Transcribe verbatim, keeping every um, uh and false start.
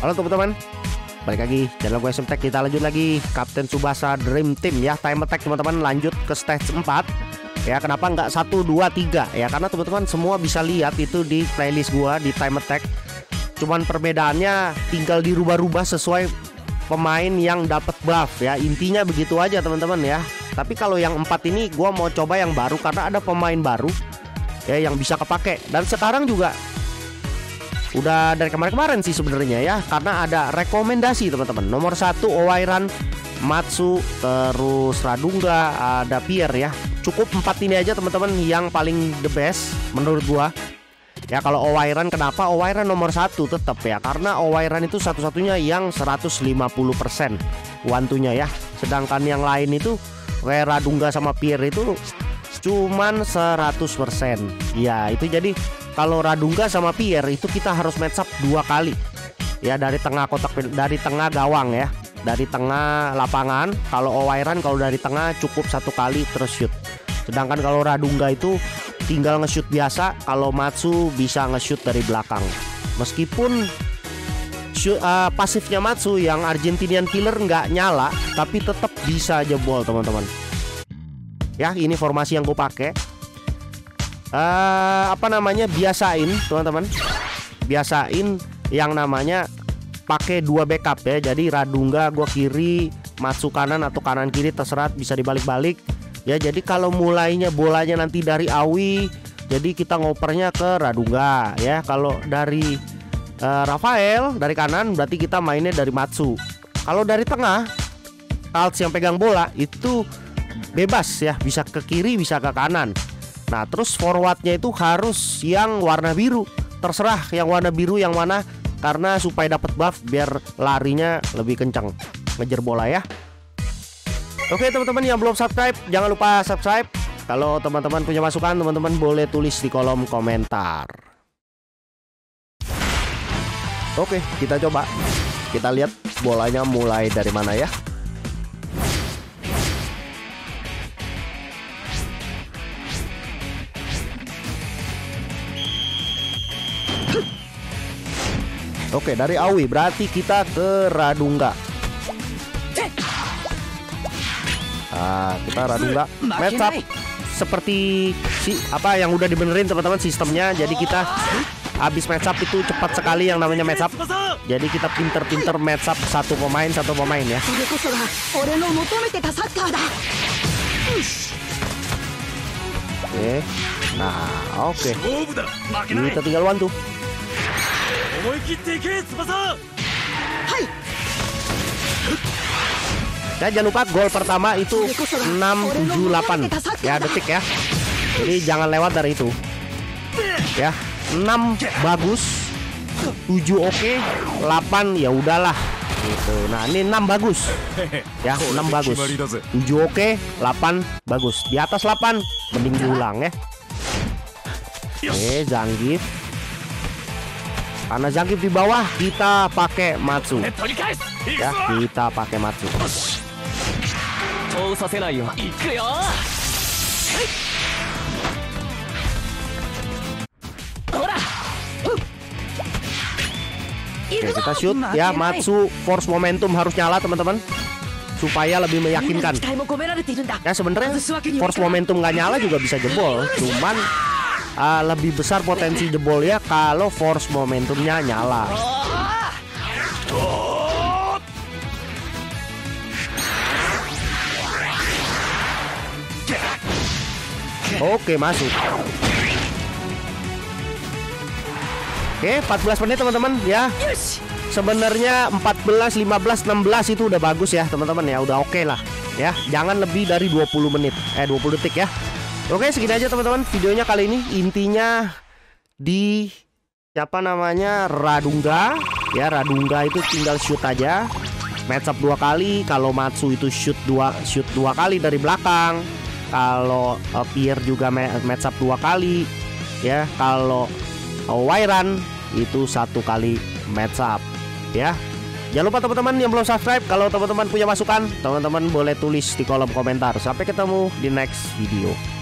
Halo teman-teman, balik lagi channel gue S M Tech. Kita lanjut lagi Kapten Tsubasa Dream Team ya. Time attack teman-teman, lanjut ke stage empat. Ya, kenapa nggak satu, dua, tiga? Ya karena teman-teman semua bisa lihat itu di playlist gua di time attack. Cuman perbedaannya tinggal dirubah-rubah sesuai pemain yang dapat buff ya. Intinya begitu aja teman-teman ya. Tapi kalau yang empat ini gua mau coba yang baru karena ada pemain baru ya yang bisa kepake. Dan sekarang juga udah dari kemarin-kemarin sih sebenarnya ya, karena ada rekomendasi teman-teman. Nomor satu Owairan, Matsu, terus Radunga, ada Pierre ya. Cukup empat ini aja teman-teman yang paling the best menurut gua. Ya kalau Owairan, kenapa Owairan nomor satu tetap ya? Karena Owairan itu satu-satunya yang seratus lima puluh persen wantunya ya. Sedangkan yang lain itu kayak Radunga sama Pierre itu cuman seratus persen. Ya itu jadi kalau Radunga sama Pierre itu kita harus match up dua kali ya, dari tengah kotak, dari tengah gawang ya, dari tengah lapangan. Kalau Owairan kalau dari tengah cukup satu kali terus shoot. Sedangkan kalau Radunga itu tinggal nge-shoot biasa. Kalau Matsu bisa nge-shoot dari belakang. Meskipun shoot, uh, pasifnya Matsu yang Argentinian Killer nggak nyala, tapi tetap bisa jebol teman-teman. Ya ini formasi yang gue pakai. Uh, apa namanya, biasain teman-teman, biasain yang namanya pakai dua backup ya. Jadi Radunga gua kiri, Matsu kanan atau kanan kiri terserah, bisa dibalik-balik ya. Jadi kalau mulainya bolanya nanti dari Awi, jadi kita ngopernya ke Radunga ya. Kalau dari uh, Rafael dari kanan, berarti kita mainnya dari Matsu. Kalau dari tengah, Alts yang pegang bola itu bebas ya, bisa ke kiri bisa ke kanan. Nah terus forwardnya itu harus yang warna biru. Terserah yang warna biru yang mana, karena supaya dapat buff biar larinya lebih kencang ngejar bola ya. Oke teman-teman yang belum subscribe, jangan lupa subscribe. Kalau teman-teman punya masukan, teman-teman boleh tulis di kolom komentar. Oke kita coba, kita lihat bolanya mulai dari mana ya. Oke dari Awi berarti kita ke Radunga. Nah, kita Radunga match up seperti si apa yang udah dibenerin teman-teman sistemnya. Jadi kita habis match up itu cepat sekali yang namanya match up. Jadi kita pinter-pinter match up satu pemain satu pemain ya. Oke. Nah, oke. Kita tinggal one tuh. Ya jangan lupa gol pertama itu enam tujuh delapan ya detik ya. Jadi jangan lewat dari itu. Ya, enam bagus, tujuh oke, delapan ya udahlah gitu. Nah, ini enam bagus. Ya, enam bagus. tujuh oke, delapan bagus. Di atas delapan mending diulang ya. Oke, Zangief. Karena Zangief di bawah, kita pakai Matsu. Ya, kita pakai Matsu. Oke, kita shoot ya. Matsu force momentum harus nyala teman-teman, supaya lebih meyakinkan. Ya sebenarnya force momentum nggak nyala juga bisa jebol, cuman Uh, lebih besar potensi jebol ya kalau force momentumnya nyala. Oke masuk. Oke empat belas menit teman-teman ya. Sebenarnya empat belas, lima belas, enam belas itu udah bagus ya teman-teman ya, udah oke lah ya. Jangan lebih dari dua puluh menit eh dua puluh detik ya. Oke segini aja teman-teman videonya kali ini. Intinya di siapa namanya Radunga ya. Radunga itu tinggal shoot aja, match up dua kali. Kalau Matsu itu shoot dua shoot dua kali dari belakang. Kalau uh, Pierre juga match up dua kali ya. Kalau Owairan itu satu kali match up ya. Jangan lupa teman-teman yang belum subscribe, kalau teman-teman punya masukan, teman-teman boleh tulis di kolom komentar. Sampai ketemu di next video.